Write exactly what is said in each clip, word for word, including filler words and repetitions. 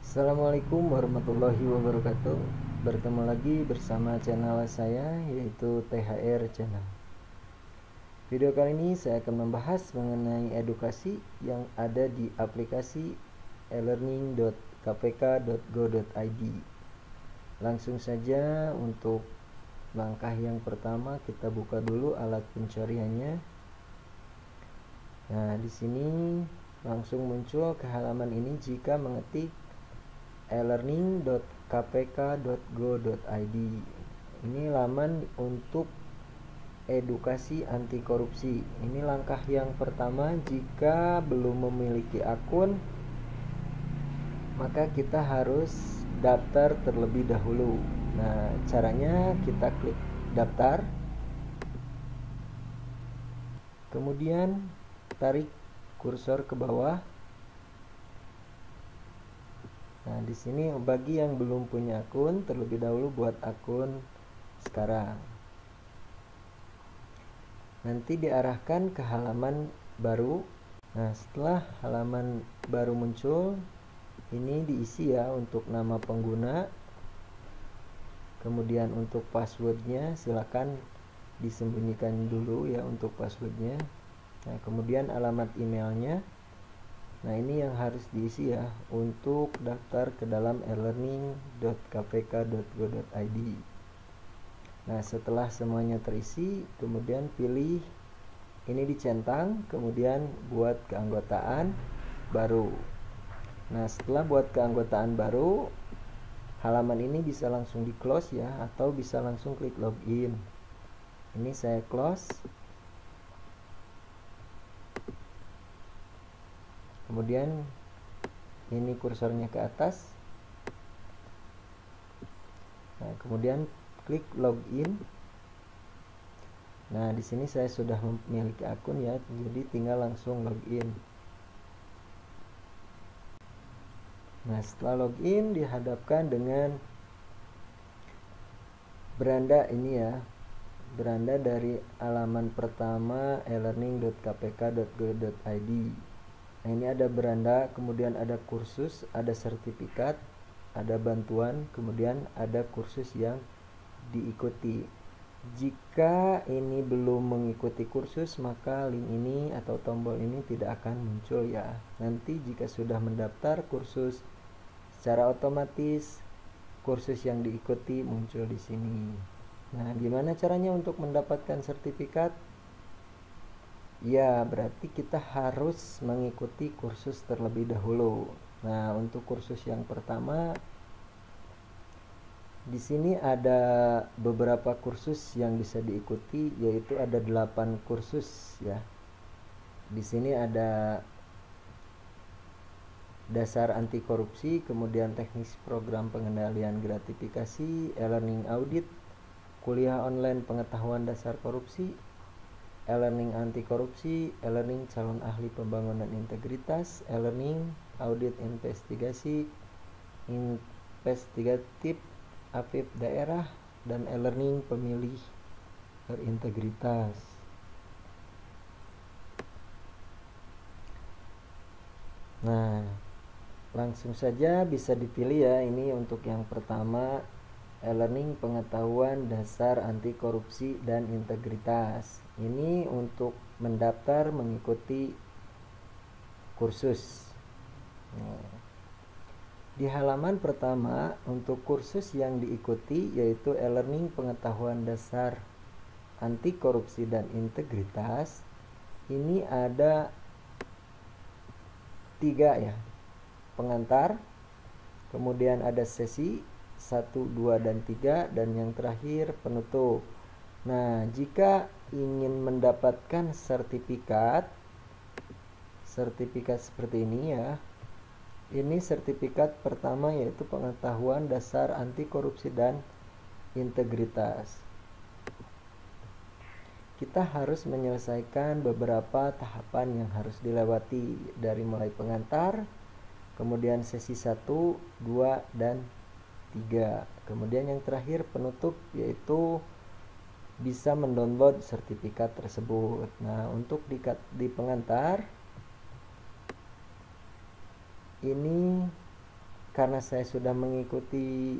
Assalamualaikum warahmatullahi wabarakatuh. Bertemu lagi bersama channel saya, yaitu T H R Channel. Video kali ini saya akan membahas mengenai edukasi yang ada di aplikasi e learning dot k p k dot go dot i d. Langsung saja untuk langkah yang pertama, kita buka dulu alat pencariannya. Nah, di sini langsung muncul ke halaman ini jika mengetik e learning dot k p k dot go dot i d. Ini laman untuk edukasi anti korupsi. Ini langkah yang pertama. Jika belum memiliki akun, maka kita harus daftar terlebih dahulu. Nah, caranya kita klik daftar, kemudian tarik kursor ke bawah. Nah, di sini bagi yang belum punya akun, terlebih dahulu buat akun sekarang. Nanti diarahkan ke halaman baru. Nah, setelah halaman baru muncul, ini diisi ya untuk nama pengguna. Kemudian untuk passwordnya silakan disembunyikan dulu ya untuk passwordnya. Nah, kemudian alamat emailnya. Nah, ini yang harus diisi ya untuk daftar ke dalam e learning dot k p k dot go dot i d. Nah, setelah semuanya terisi, kemudian pilih ini dicentang, kemudian buat keanggotaan baru. Nah, setelah buat keanggotaan baru, halaman ini bisa langsung di close ya, atau bisa langsung klik login. Ini saya close. Kemudian ini kursornya ke atas. Nah, kemudian klik login. Nah, di sini saya sudah memiliki akun ya, jadi tinggal langsung login. Nah, setelah login dihadapkan dengan beranda ini ya, beranda dari halaman pertama e learning dot k p k dot go dot i d. Nah, ini ada beranda, kemudian ada kursus, ada sertifikat, ada bantuan, kemudian ada kursus yang diikuti. Jika ini belum mengikuti kursus, maka link ini atau tombol ini tidak akan muncul ya. Nanti jika sudah mendaftar kursus, secara otomatis kursus yang diikuti muncul di sini. Nah, gimana caranya untuk mendapatkan sertifikat? Ya, berarti kita harus mengikuti kursus terlebih dahulu. Nah, untuk kursus yang pertama, di sini ada beberapa kursus yang bisa diikuti, yaitu ada delapan kursus ya. Di sini ada dasar anti korupsi, kemudian teknis program pengendalian gratifikasi, e-learning audit, kuliah online pengetahuan dasar korupsi, e-learning anti korupsi, e-learning calon ahli pembangunan integritas, e-learning audit investigasi, investigatif Afif daerah, dan e-learning pemilih berintegritas. Nah, langsung saja bisa dipilih ya. Ini untuk yang pertama, e-learning pengetahuan dasar anti korupsi dan integritas. Ini untuk mendaftar mengikuti kursus. Nah, di halaman pertama untuk kursus yang diikuti yaitu e-learning pengetahuan dasar anti korupsi dan integritas. Ini ada tiga ya, pengantar, kemudian ada sesi satu, dua, dan tiga, dan yang terakhir penutup. Nah, jika ingin mendapatkan sertifikat sertifikat seperti ini ya, ini sertifikat pertama yaitu pengetahuan dasar anti korupsi dan integritas. Kita harus menyelesaikan beberapa tahapan yang harus dilewati, dari mulai pengantar, kemudian sesi satu, dua, dan tiga. Kemudian yang terakhir penutup, yaitu bisa mendownload sertifikat tersebut. Nah, untuk di, di pengantar ini karena saya sudah mengikuti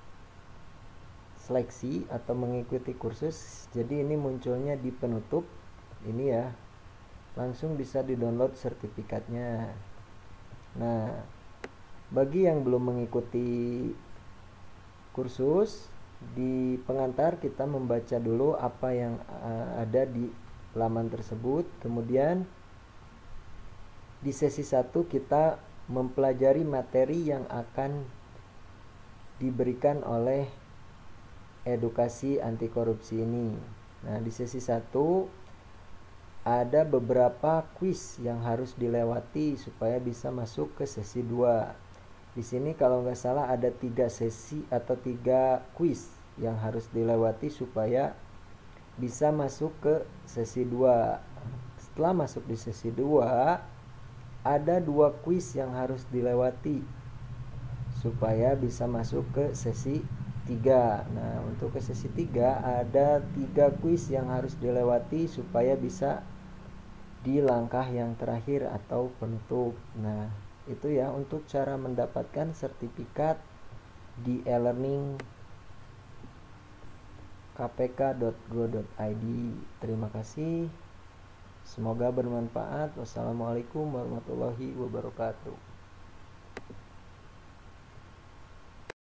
seleksi atau mengikuti kursus, jadi ini munculnya di penutup ini ya, langsung bisa di-download sertifikatnya. Nah, bagi yang belum mengikuti kursus, di pengantar kita membaca dulu apa yang uh, ada di laman tersebut. Kemudian di sesi satu kita mempelajari materi yang akan diberikan oleh edukasi anti korupsi ini. Nah, di sesi satu ada beberapa kuis yang harus dilewati supaya bisa masuk ke sesi dua. Di sini kalau nggak salah ada tiga sesi atau tiga kuis yang harus dilewati supaya bisa masuk ke sesi dua. Setelah masuk di sesi dua, ada dua kuis yang harus dilewati supaya bisa masuk ke sesi tiga. Nah, untuk ke sesi tiga ada tiga kuis yang harus dilewati supaya bisa di langkah yang terakhir atau penutup. Nah, itu ya untuk cara mendapatkan sertifikat di e-learning k p k dot go dot i d. Terima kasih. Semoga bermanfaat. Wassalamualaikum warahmatullahi wabarakatuh.